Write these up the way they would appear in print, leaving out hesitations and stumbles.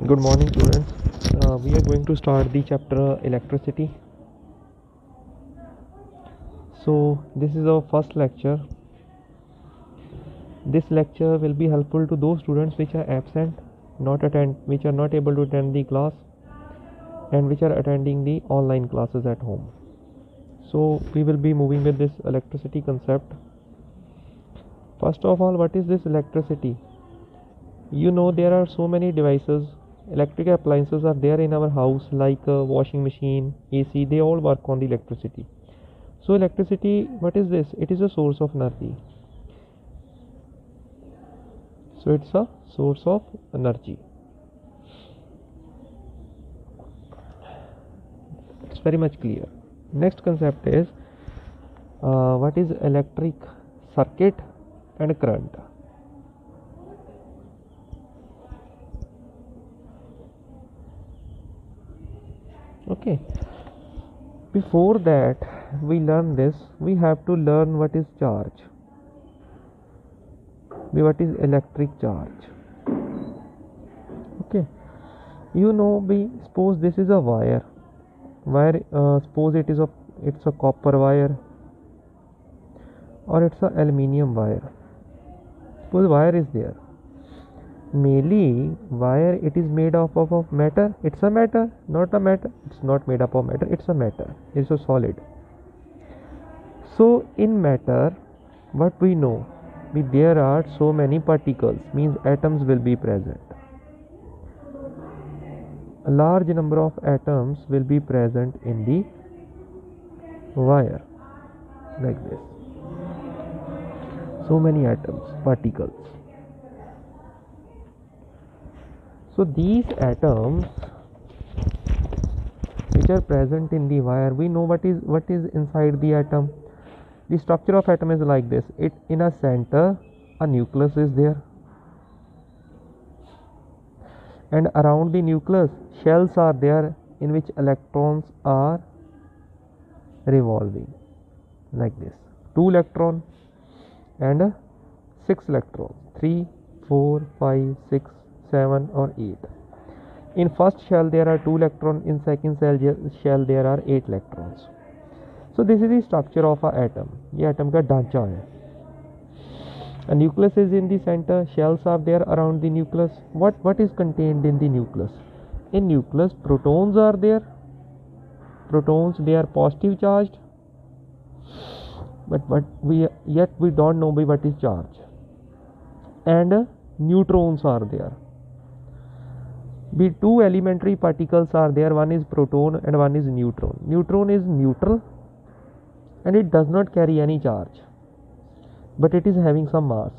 Good morning, students. We are going to start the chapter electricity. So, this is our first lecture. This lecture will be helpful to those students which are absent, which are not able to attend the class, and which are attending the online classes at home. So, we will be moving with this electricity concept. First of all, what is this electricity? You know, there are so many devices. Electric appliances are there in our house, like a washing machine, AC. They all work on the electricity. So electricity, what is this? It is a source of energy. So it's a source of energy. It's very much clear. Next concept is what is electric circuit and current. Okay. Before that we learn this, we have to learn what is charge. What is electric charge? Okay. You know, we suppose this is a wire. Suppose it's a copper wire, or it's a aluminium wire. Suppose wire is there. Mainly wire, it is made up of matter. It's a matter, not a matter. It's not made up of matter. It's a matter. It's a solid. So in matter, what we know, there are so many particles, means atoms will be present. A large number of atoms will be present in the wire, like this. So many atoms, particles. So these atoms which are present in the wire, we know what is inside the atom. The structure of atom is like this. It in a center, a nucleus is there, and around the nucleus shells are there in which electrons are revolving, like this. 2 electrons and 6 electrons, 3, 4, 5, 6, 7 or 8. In first shell there are 2 electrons, in second shell there are 8 electrons. So this is the structure of an atom. ये atom का ढांचा है. A nucleus is in the center, shells are there around the nucleus. What is contained in the nucleus? In nucleus, protons are there. Protons, they are positive charged, but we don't know what is charge. And neutrons are there. The 2 elementary particles are there. One is proton and one is neutron. Neutron is neutral and it does not carry any charge, but it is having some mass.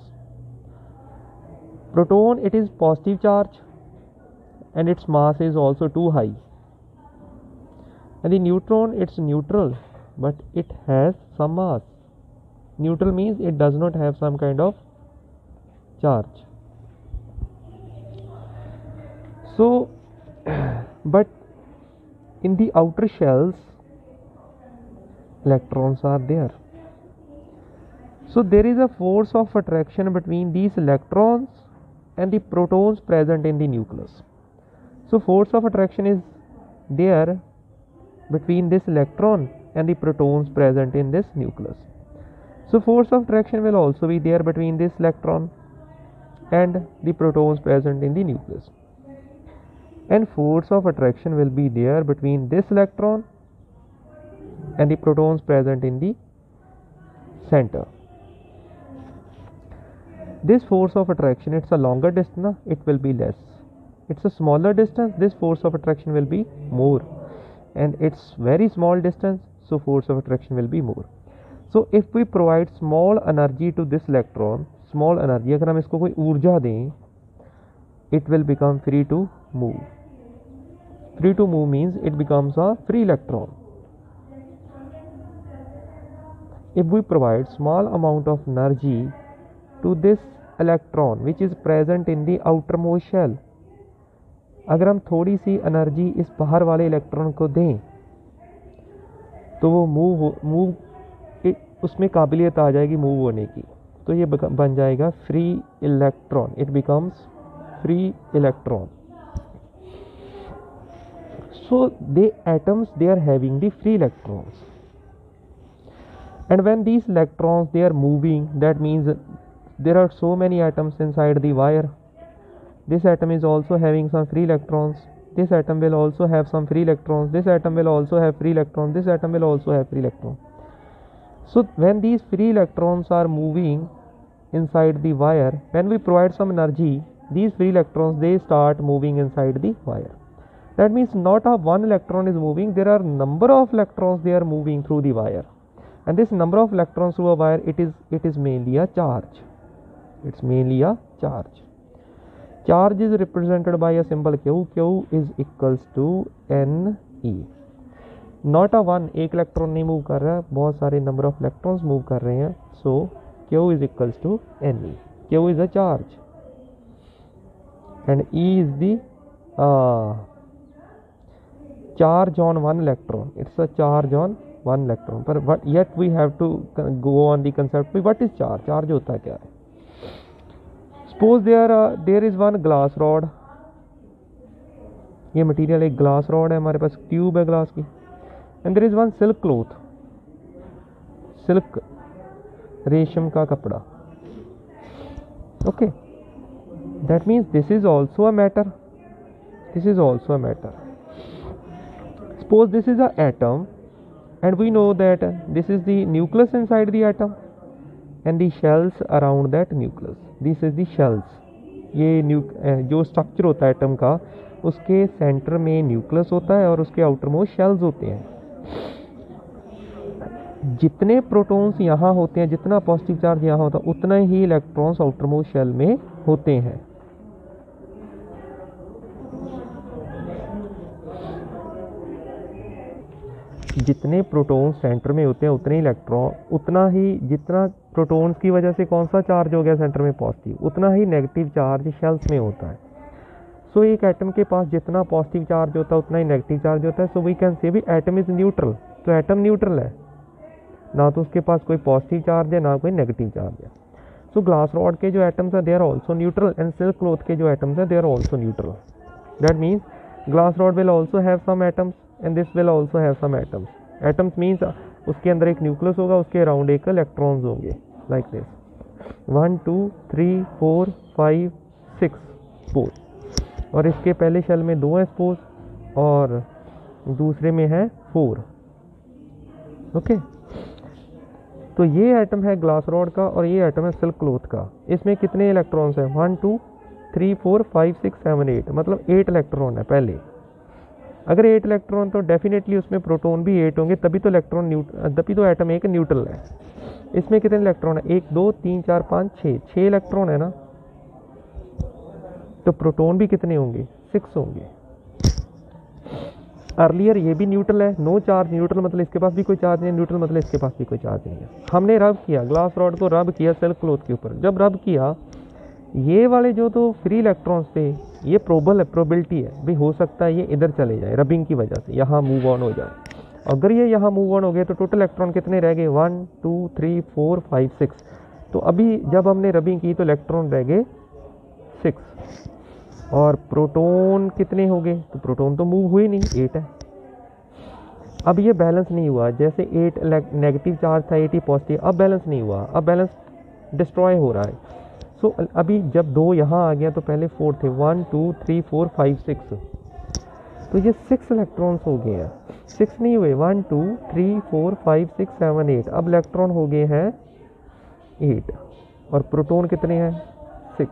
Proton, it is positive charge and its mass is also too high. And the neutron, it's neutral, but it has some mass. Neutral means it does not have some kind of charge. So, but in the outer shells, electrons are there. So there is a force of attraction between these electrons and the protons present in the nucleus. So force of attraction is there between this electron and the protons present in this nucleus. So force of attraction will also be there between this electron and the protons present in the nucleus. And force of attraction will be there between this electron and the protons present in the center. This force of attraction, it's a longer distance, it will be less. It's a smaller distance, this force of attraction will be more. And it's very small distance, so force of attraction will be more. So if we provide small energy to this electron, small energy, अगर हम इसको कोई ऊर्जा दें, it will become free to move. Free to move means it becomes a free electron. If we provide small amount of energy to this electron which is present in the outermost shell, अगर हम थोड़ी सी energy इस बाहर वाले electron को दें तो वो मूव उसमें काबिलियत आ जाएगी मूव होने की, तो ये बन जाएगा free electron. It becomes free electron. So the atoms, they are having the free electrons, and when these electrons they are moving, that means there are so many atoms inside the wire. This atom is also having some free electrons. This atom will also have some free electrons. This atom will also have free electrons. This atom will also have free electrons. So when these free electrons are moving inside the wire, when we provide some energy, these free electrons, they start moving inside the wire. That means not a one electron is moving, there are number of electrons they are moving through the wire, and this number of electrons through a wire, it is mainly a charge. It's mainly a charge. Charge is represented by a symbol Q. Q is equals to Ne. Not a one, एक electron नहीं move कर रहा है, बहुत सारे number of electrons move कर रहे हैं. सो Q is equals to Ne. Q is a charge and E is the charge on one electron. It's a charge on one electron. But yet we have to go on the concept. What is charge? Charge होता है क्या है? Suppose there is one glass rod. ये material एक glass rod है, हमारे पास tube है ग्लास की, and there is one silk cloth, silk रेशम का कपड़ा. Okay, that means this is also a matter. This is also a matter. Suppose this is a atom and we know that this is the nucleus inside the atom and the shells around that nucleus. This is the shells. ये जो structure होता है atom का, उसके centre में nucleus होता है और उसके आउटर मोस्ट शेल्स होते हैं. जितने प्रोटॉन्स यहाँ होते हैं, जितना पॉजिटिव चार्ज यहाँ होता है, उतना ही इलेक्ट्रॉन्स आउटर मोस्ट शेल में होते हैं. जितने प्रोटॉन्स सेंटर में होते हैं उतने इलेक्ट्रॉन, उतना ही जितना प्रोटॉन्स की वजह से कौन सा चार्ज हो गया सेंटर में पॉजिटिव, उतना ही नेगेटिव चार्ज शेल्स में होता है. सो एक एटम के पास जितना पॉजिटिव चार्ज होता है उतना ही नेगेटिव चार्ज होता है. सो वी कैन से भी एटम इज न्यूट्रल. तो एटम न्यूट्रल है, ना तो उसके पास कोई पॉजिटिव चार्ज है ना कोई नेगेटिव चार्ज है. सो ग्लास रॉड के जो एटम्स है they are also neutral and silk cloth के जो एटम्स है they are also neutral. That means glass rod will also have some atoms and this will also have some atoms. Atoms means उसके अंदर एक nucleus होगा, उसके around एक electrons होंगे, लाइक दिस 1 2 3 4 5 6 4. और इसके पहले शेल में 2 है सपोज और दूसरे में है 4. ओके, तो ये एटम है ग्लास रॉड का और ये एटम है सिल्क क्लॉथ का. इसमें कितने इलेक्ट्रॉन्स हैं? 1 2 3 4 5 6 7 8, मतलब 8 इलेक्ट्रॉन है पहले. अगर 8 इलेक्ट्रॉन तो डेफिनेटली उसमें प्रोटॉन भी 8 होंगे, तभी तो एटम एक न्यूट्रल है. इसमें कितने इलेक्ट्रॉन है? 1 2 3 4 5 6 इलेक्ट्रॉन है ना, तो प्रोटॉन भी कितने होंगे? 6 होंगे. अर्लियर ये भी न्यूट्रल है, नो चार्ज. न्यूट्रल मतलब इसके पास भी कोई चार्ज नहीं है, न्यूट्रल मतलब इसके पास भी कोई चार्ज नहीं है. हमने रब किया ग्लास रॉड को, रब किया सिल्क क्लॉथ के ऊपर. जब रब किया, ये वाले जो तो फ्री इलेक्ट्रॉन्स थे, ये प्रोबेबिलिटी है भी हो सकता है ये इधर चले जाए रबिंग की वजह से, यहाँ मूव ऑन हो जाए. अगर ये यहाँ मूव ऑन हो गए तो टोटल इलेक्ट्रॉन कितने रह गए? 1 2 3 4 5 6. तो अभी जब हमने रबिंग की तो इलेक्ट्रॉन रह गए 6 और प्रोटॉन कितने हो गए? तो प्रोटॉन तो मूव हुए नहीं, 8 है. अब ये बैलेंस नहीं हुआ. जैसे 8 नेगेटिव चार्ज था, 8 ही पॉजिटिव. अब बैलेंस नहीं हुआ, अब बैलेंस डिस्ट्रॉय हो रहा है. सो अभी जब 2 यहाँ आ गया तो पहले 4 थे, 1 2 3 4 5 6, तो ये 6 इलेक्ट्रॉन्स हो गए हैं. 6 नहीं हुए, 1 2 3 4 5 6 7 8. अब इलेक्ट्रॉन हो गए हैं 8 और प्रोटॉन कितने हैं? 6.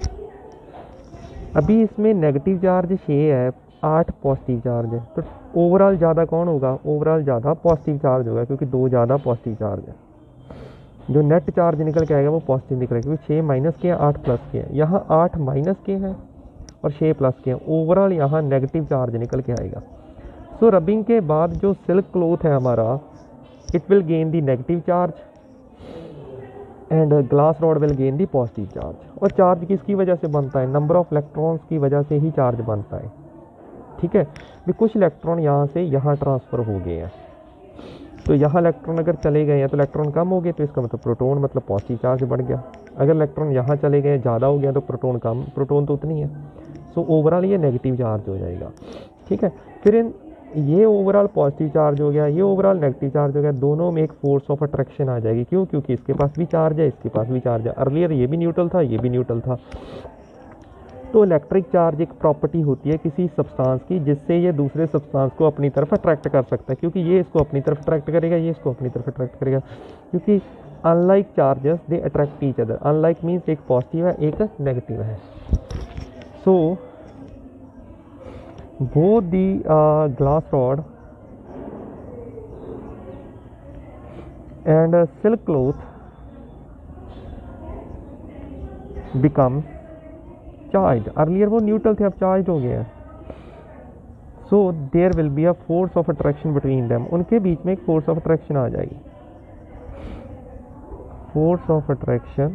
अभी इसमें नेगेटिव चार्ज 6 है, 8 पॉजिटिव चार्ज है. तो ओवरऑल ज़्यादा कौन होगा? ओवरऑल ज़्यादा पॉजिटिव चार्ज होगा, क्योंकि 2 ज़्यादा पॉजिटिव चार्ज है. जो नेट चार्ज निकल के आएगा वो पॉजिटिव निकलेगा, क्योंकि 6 माइनस के हैं, 8 प्लस के हैं. यहाँ 8 माइनस के हैं और 6 प्लस के हैं. ओवरऑल यहाँ नेगेटिव चार्ज निकल के आएगा. सो रबिंग के बाद जो सिल्क क्लॉथ है हमारा, it will gain the negative charge and glass rod will gain the positive charge. और चार्ज किसकी वजह से बनता है? नंबर ऑफ इलेक्ट्रॉन्स की वजह से ही चार्ज बनता है. ठीक है, भी कुछ इलेक्ट्रॉन यहाँ से यहाँ ट्रांसफ़र हो गए हैं, तो यहाँ इलेक्ट्रॉन अगर चले गए हैं तो इलेक्ट्रॉन कम हो गए, तो इसका मतलब प्रोटॉन मतलब पॉजिटिव चार्ज बढ़ गया. अगर इलेक्ट्रॉन यहाँ चले गए ज़्यादा हो गया तो प्रोटॉन कम, प्रोटॉन तो उतनी है. सो ओवरऑल ये नेगेटिव चार्ज हो जाएगा. ठीक है, फिर इन ये ओवरऑल पॉजिटिव चार्ज हो गया, ये ओवरऑल नेगेटिव चार्ज हो गया, दोनों में एक फोर्स ऑफ अट्रैक्शन आ जाएगी। क्यों? क्योंकि इसके पास भी चार्ज है, इसके पास भी चार्ज है। अर्लियर ये भी न्यूट्रल था, ये भी न्यूट्रल था। तो इलेक्ट्रिक चार्ज एक प्रॉपर्टी होती है किसी सब्सटेंस की, जिससे ये दूसरे सब्सटेंस को अपनी तरफ अट्रैक्ट कर सकता है, क्योंकि ये इसको अपनी तरफ अट्रैक्ट करेगा, ये इसको अपनी तरफ अट्रैक्ट करेगा। क्योंकि unlike charges they attract each other. Unlike means एक पॉजिटिव है, एक नेगेटिव है। So both the glass rod and silk cloth become charged. Earlier वो न्यूट्रल थे, अब चार्ज हो गए हैं। So there will be a force of attraction between them. उनके बीच में एक force of attraction आ जाएगी। Force of attraction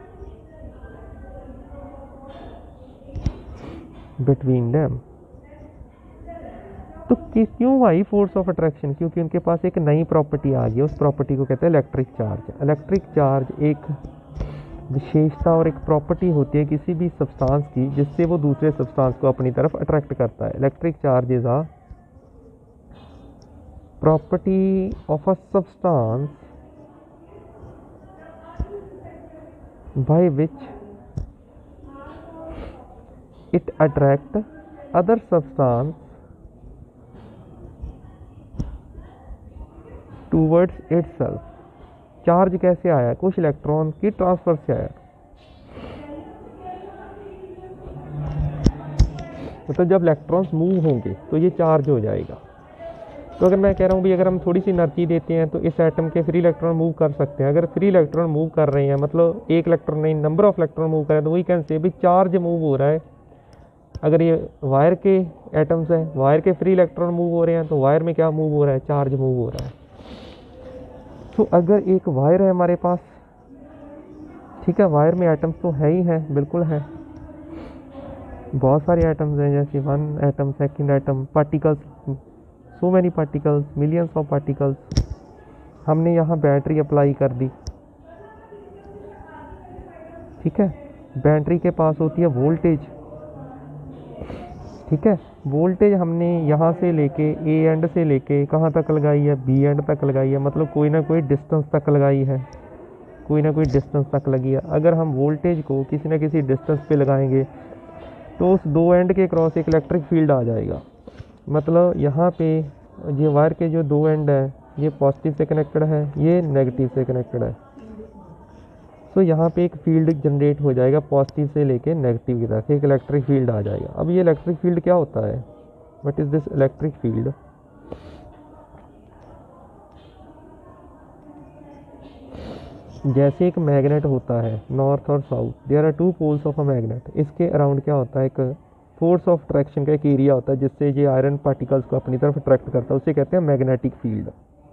between them. तो क्यों भाई फोर्स ऑफ अट्रैक्शन? क्योंकि उनके पास एक नई प्रॉपर्टी आ गई, उस प्रॉपर्टी को कहते हैं इलेक्ट्रिक चार्ज। इलेक्ट्रिक चार्ज एक विशेषता और एक प्रॉपर्टी होती है किसी भी सब्सटेंस की, जिससे वो दूसरे सब्सटेंस को अपनी तरफ अट्रैक्ट करता है। Electric charge is a property of a substance by which it attract other substance towards itself. Charge कैसे आया? कुछ इलेक्ट्रॉन की ट्रांसफर से आया। मतलब जब इलेक्ट्रॉन्स मूव होंगे तो ये चार्ज हो जाएगा। तो अगर मैं कह रहा हूँ भी अगर हम थोड़ी सी एनर्जी देते हैं तो इस एटम के फ्री इलेक्ट्रॉन मूव कर सकते हैं। अगर फ्री इलेक्ट्रॉन मूव कर रहे हैं, मतलब एक इलेक्ट्रॉन नहीं, नंबर ऑफ इलेक्ट्रॉन मूव कर रहे हैं, तो वही कैन से भी चार्ज मूव हो रहा है। अगर ये वायर के एटम्स हैं, वायर के फ्री इलेक्ट्रॉन मूव हो रहे हैं, तो वायर में क्या मूव हो रहा है? चार्ज मूव हो रहा है। तो अगर एक वायर है हमारे पास, ठीक है, वायर में एटम्स तो है ही है, बिल्कुल है, बहुत सारे एटम्स हैं, जैसे one atom, second atom, particles, so many particles, millions of particles. हमने यहाँ बैटरी अप्लाई कर दी, ठीक है, बैटरी के पास होती है वोल्टेज, ठीक है, वोल्टेज हमने यहाँ से लेके ए एंड से लेके कहाँ तक लगाई है? बी एंड तक लगाई है। मतलब कोई ना कोई डिस्टेंस तक लगाई है, कोई ना कोई डिस्टेंस तक लगी है। अगर हम वोल्टेज को किसी ना किसी डिस्टेंस पे लगाएंगे तो उस दो एंड के क्रॉस एक इलेक्ट्रिक फील्ड आ जाएगा। मतलब यहाँ पे ये वायर के जो दो एंड है, ये पॉजिटिव से कनेक्टेड है, ये नेगेटिव से कनेक्टेड है। तो यहाँ पे एक फील्ड जनरेट हो जाएगा, पॉजिटिव से लेके नेगेटिव की तरफ एक इलेक्ट्रिक फील्ड आ जाएगा। अब ये इलेक्ट्रिक फील्ड क्या होता है? What is this electric field? जैसे एक मैग्नेट होता है नॉर्थ और south, there are two poles of a magnet. इसके अराउंड क्या होता है? एक फोर्स ऑफ अट्रैक्शन का एक एरिया होता है, जिससे ये आयरन पार्टिकल्स को अपनी तरफ अट्रैक्ट करता है, उसे कहते हैं मैग्नेटिक फील्ड।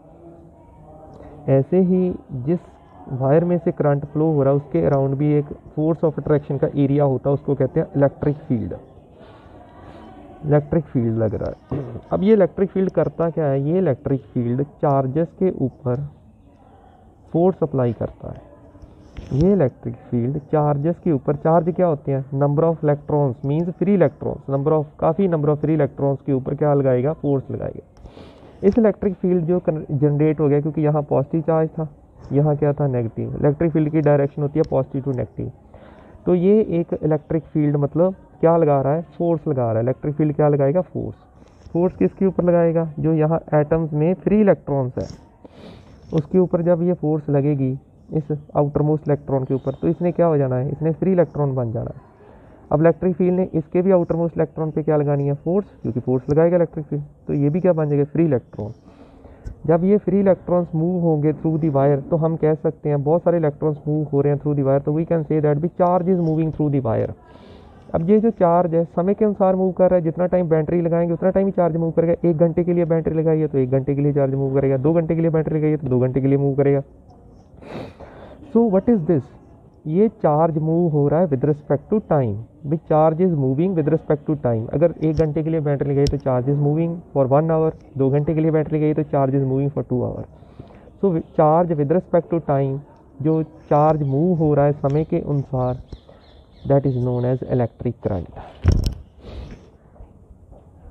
ऐसे ही जिस वायर में से करंट फ्लो हो रहा है, उसके अराउंड भी एक फोर्स ऑफ अट्रैक्शन का एरिया होता है, उसको कहते हैं इलेक्ट्रिक फील्ड। इलेक्ट्रिक फील्ड लग रहा है। अब ये इलेक्ट्रिक फील्ड करता क्या है? ये इलेक्ट्रिक फील्ड चार्जेस के ऊपर फोर्स अप्लाई करता है। ये इलेक्ट्रिक फील्ड चार्जेस के ऊपर, चार्ज क्या होते हैं? Number of electrons means free electrons, काफ़ी नंबर ऑफ फ्री इलेक्ट्रॉन्स के ऊपर क्या लगाएगा? फोर्स लगाएगा। इस इलेक्ट्रिक फील्ड जो जनरेट हो गया, क्योंकि यहाँ पॉजिटिव चार्ज था, यहाँ क्या था? नेगेटिव। इलेक्ट्रिक फील्ड की डायरेक्शन होती है पॉजिटिव टू नेगेटिव। तो ये एक इलेक्ट्रिक फील्ड मतलब क्या लगा रहा है? फोर्स लगा रहा है। इलेक्ट्रिक फील्ड क्या लगाएगा? फोर्स। फोर्स किसके ऊपर लगाएगा? जो यहाँ एटम्स में फ्री इलेक्ट्रॉन्स है, उसके ऊपर जब ये फोर्स लगेगी इस आउटर मोस्ट इलेक्ट्रॉन के ऊपर, तो इसने क्या हो जाना है? इसने फ्री इलेक्ट्रॉन बन जाना है। अब इलेक्ट्रिक फील्ड ने इसके भी आउटर मोस्ट इलेक्ट्रॉन पे क्या लगानी है? फोर्स, क्योंकि फोर्स लगाएगा इलेक्ट्रिक फील्ड, तो ये भी क्या बन जाएगा? Free electron. जब ये फ्री इलेक्ट्रॉन्स मूव होंगे थ्रू दी वायर, तो हम कह सकते हैं बहुत सारे इलेक्ट्रॉन्स मूव हो रहे हैं थ्रू दी वायर, तो we can say that be charge is moving through the wire. अब ये जो चार्ज है समय के अनुसार मूव कर रहा है, जितना टाइम बैटरी लगाएंगे उतना टाइम ही चार्ज मूव करेगा। 1 घंटे के लिए बैटरी लगाई है तो 1 घंटे के लिए चार्ज मूव करेगा, 2 घंटे के लिए बैटरी लगाई है तो 2 घंटे के लिए मूव करेगा। So what is this? ये चार्ज मूव हो रहा है विद रिस्पेक्ट टू टाइम। भी charge is moving with respect to time. अगर 1 घंटे के लिए बैटरी लगाई तो charge is moving for 1 hour, 2 घंटे के लिए बैटरी लगाई तो charge is moving for 2 hour. So charge with respect to time, जो चार्ज मूव हो रहा है समय के अनुसार, that is known as electric current.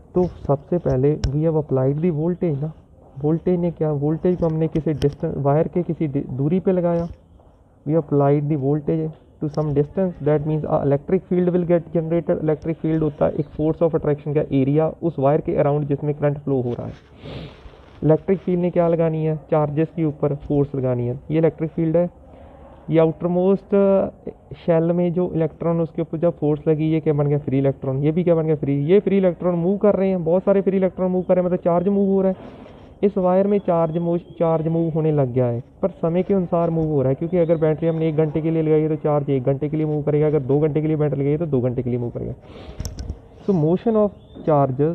तो सबसे पहले we have applied the voltage ना, वोल्टेज ने क्या, वोल्टेज को हमने किसी डिस्टेंस वायर के किसी दूरी पे लगाया, we applied the voltage to some distance, that means electric field will get generated. Electric field होता है एक फोर्स ऑफ अट्रैक्शन का एरिया उस वायर के अराउंड जिसमें करंट फ्लो हो रहा है। इलेक्ट्रिक फील्ड ने क्या लगानी है, चार्जेस के ऊपर फोर्स लगानी है, ये इलेक्ट्रिक फील्ड है। ये आउटर मोस्ट शेल में जो इलेक्ट्रॉन उसके ऊपर जब फोर्स लगी, ये क्या बन गया, फ्री इलेक्ट्रॉन। ये भी क्या बन गया, फ्री। ये फ्री इलेक्ट्रॉन मूव कर रहे हैं, बहुत सारे फ्री इलेक्ट्रॉन मूव कर रहे हैं, मतलब चार्ज मूव हो रहा है। इस वायर में चार्ज मूव होने लग गया है, पर समय के अनुसार मूव हो रहा है, क्योंकि अगर बैटरी हमने 1 घंटे के लिए लगाई है तो चार्ज 1 घंटे के लिए मूव करेगा, अगर 2 घंटे के लिए बैटरी लगाई है तो 2 घंटे के लिए मूव करेगा। So motion of charges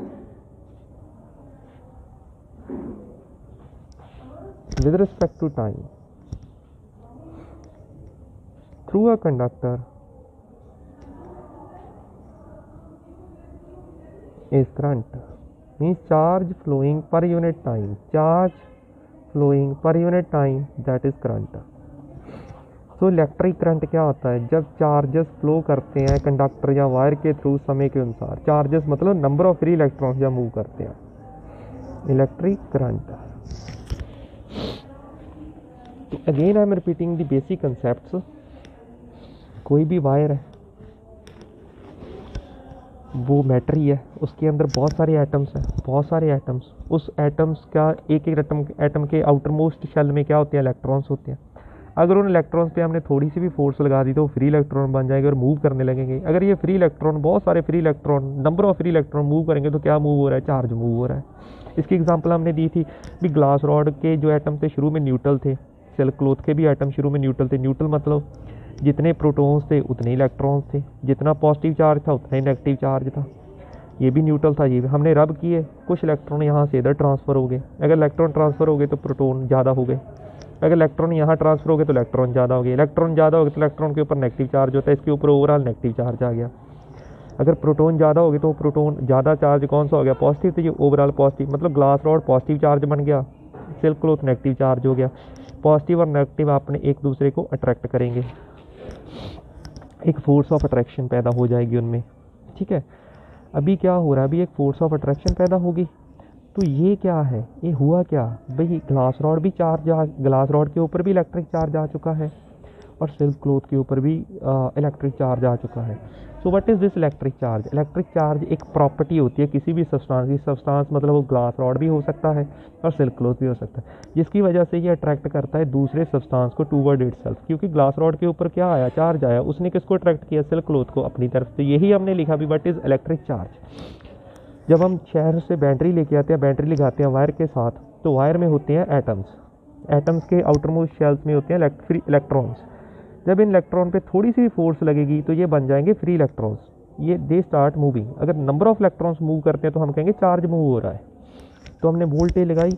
with respect to time through a conductor is current, means charge flowing per unit time, charge flowing per unit time, that is current. तो इलेक्ट्रिक करंट क्या होता है, जब चार्जेस फ्लो करते हैं conductor या wire के through समय के अनुसार, चार्जेस मतलब नंबर ऑफ फ्री इलेक्ट्रॉन्स जब मूव करते हैं, इलेक्ट्रिक करंट। तो again I am repeating the basic concepts. कोई भी वायर है वो बैटरी है, उसके अंदर बहुत सारे एटम्स हैं, बहुत सारे एटम्स, उस एटम्स का एक एक एटम के आउटर मोस्ट शेल में क्या होते हैं, इलेक्ट्रॉन्स होते हैं। अगर उन इलेक्ट्रॉन्स पे हमने थोड़ी सी भी फोर्स लगा दी तो फ्री इलेक्ट्रॉन बन जाएंगे और मूव करने लगेंगे। अगर ये फ्री इलेक्ट्रॉन, बहुत सारे free electron, number of free electron move करेंगे तो क्या मूव हो रहा है, चार्ज मूव हो रहा है। इसकी एग्जांपल हमने दी थी कि ग्लास रॉड के जो एटम थे शुरू में न्यूट्रल थे, सिल्क क्लॉथ के भी एटम शुरू में न्यूट्रल थे। न्यूट्रल मतलब जितने प्रोटॉन्स थे उतने इलेक्ट्रॉन्स थे, जितना पॉजिटिव चार्ज था उतना ही नेगेटिव चार्ज था। ये भी न्यूट्रल था, ये भी हमने रब किए, कुछ इलेक्ट्रॉन यहाँ से इधर ट्रांसफ़र हो गए। अगर इलेक्ट्रॉन ट्रांसफ़र हो गए तो प्रोटॉन ज़्यादा हो गए, अगर इलेक्ट्रॉन यहाँ ट्रांसफ़र हो गए तो इलेक्ट्रॉन ज़्यादा हो गए। इलेक्ट्रॉन ज़्यादा हो गए तो इलेक्ट्रॉन के ऊपर नेगेटिव चार्ज होता है, इसके ऊपर ओवरऑल नेगेटिव चार्ज आ गया। अगर प्रोटॉन ज़्यादा हो गए तो प्रोटॉन ज़्यादा चार्ज कौन सा हो गया, पॉजिटिव, तो ये ओवरऑल पॉजिटिव, मतलब ग्लास रॉड पॉजिटिव चार्ज बन गया, सिल्क क्लॉथ नेगेटिव चार्ज हो गया। पॉजिटिव और नेगेटिव आपने एक दूसरे को अट्रैक्ट करेंगे, एक फोर्स ऑफ अट्रैक्शन पैदा हो जाएगी उनमें, ठीक है। अभी क्या हो रहा है, अभी एक फोर्स ऑफ अट्रैक्शन पैदा होगी, तो ये क्या है, ये हुआ क्या भाई, ग्लास रॉड भी ग्लास रॉड के ऊपर भी इलेक्ट्रिक चार्ज आ चुका है और सिल्क क्लॉथ के ऊपर भी इलेक्ट्रिक चार्ज आ चुका है। So what is this electric charge? Electric charge एक प्रॉपर्टी होती है किसी भी सब्सटेंस की, सब्सटेंस मतलब वो ग्लास रॉड भी हो सकता है और सिल्क क्लॉथ भी हो सकता है, जिसकी वजह से ये अट्रैक्ट करता है दूसरे सब्सटेंस को टूवर्ड इटसेल्फ। क्योंकि ग्लास रॉड के ऊपर क्या आया, चार्ज आया, उसने किसको अट्रैक्ट किया, सिल्क क्लॉथ को अपनी तरफ। तो यही हमने लिखा भी, व्हाट इज़ इलेक्ट्रिक चार्ज। जब हम शहर से बैटरी लेके आते हैं, बैटरी लगाते हैं वायर के साथ, तो वायर में होते हैं एटम्स, एटम्स के आउटर मोस्ट शेल्स में होते हैं फ्री इलेक्ट्रॉन्स। जब इन इलेक्ट्रॉन पे थोड़ी सी भी फोर्स लगेगी तो ये बन जाएंगे फ्री इलेक्ट्रॉन्स, ये दे स्टार्ट मूविंग। अगर नंबर ऑफ इलेक्ट्रॉन्स मूव करते हैं तो हम कहेंगे चार्ज मूव हो रहा है। तो हमने वोल्टेज लगाई,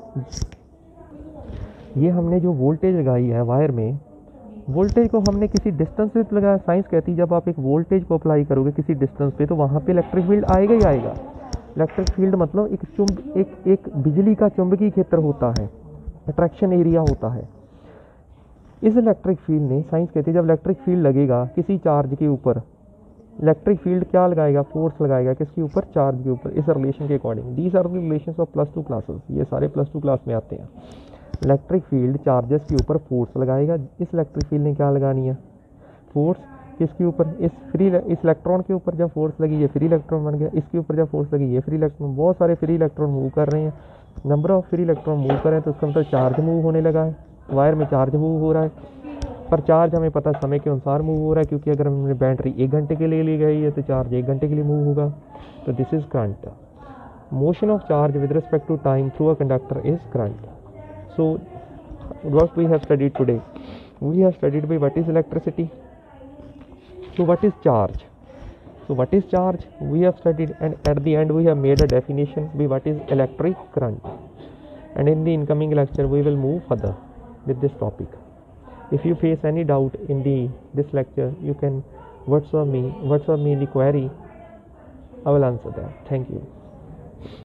ये हमने जो वोल्टेज लगाई है वायर में, वोल्टेज को हमने किसी डिस्टेंस पे लगाया। साइंस कहती है जब आप एक वोल्टेज को अप्लाई करोगे किसी डिस्टेंस पे तो वहाँ पे इलेक्ट्रिक फील्ड आएगा ही आएगा। इलेक्ट्रिक फील्ड मतलब एक बिजली का चुंबकीय क्षेत्र होता है, अट्रैक्शन एरिया होता है। इस इलेक्ट्रिक फील्ड ने, साइंस कहती है जब इलेक्ट्रिक फील्ड लगेगा किसी चार्ज के ऊपर, इलेक्ट्रिक फील्ड क्या लगाएगा, फोर्स लगाएगा किसके ऊपर, चार्ज के ऊपर। इस रिलेशन के according, these are the relations of +2 classes, ये सारे +2 क्लास में आते हैं। इलेक्ट्रिक फील्ड चार्जेस के ऊपर फोर्स लगाएगा, इस इलेक्ट्रिक फील्ड ने क्या लगानी है, फोर्स किसके ऊपर, इस इलेक्ट्रॉन के ऊपर जब फोर्स लगी ये फ्री इलेक्ट्रॉन बन गया, इसके ऊपर जब फोर्स लगी ये फ्री इलेक्ट्रॉन। बहुत सारे फ्री इलेक्ट्रॉन मूव कर रहे हैं, number of free electron move कर रहे हैं तो उसका मतलब चार्ज मूव होने लगा है, वायर में चार्ज मूव हो रहा है। पर चार्ज हमें पता समय के अनुसार मूव हो रहा है, क्योंकि अगर हमने बैटरी 1 घंटे के लिए ली गई है तो चार्ज 1 घंटे के लिए मूव होगा। तो this is current. Motion of charge with respect to time through a conductor is current. So what we have studied today, we have studied by what is electricity, so what is charge, so what is charge we have studied, and at the end we have made a definition by what is electric current. And in the incoming lecture we will move further with this topic. If you face any doubt in this lecture, you can WhatsApp me the query. I will answer that. Thank you.